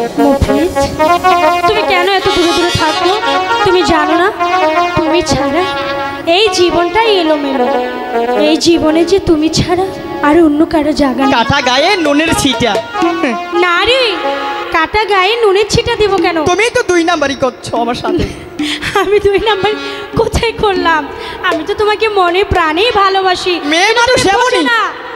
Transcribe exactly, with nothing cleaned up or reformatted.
মফিজ, তুমি কেন এত দূরে দূরে থাকো? তুমি জানো না তুমি ছাড়া এই জীবনটাই এলোমেলো। এই জীবনে যে তুমি ছাড়া আর অন্য কারো জায়গা নেই। কাটা গায়ে নুনের ছিটা। না রে, কাটা গায়ে নুনের ছিটা দেবো কেন? তুমি তো দুই নাম্বারই করছো আমার সাথে। আমি দুই নাম্বার কোথায় করলাম? আমি তো তোমাকে মনে প্রাণেই ভালোবাসি। মেয়ে মানুষ এমনই।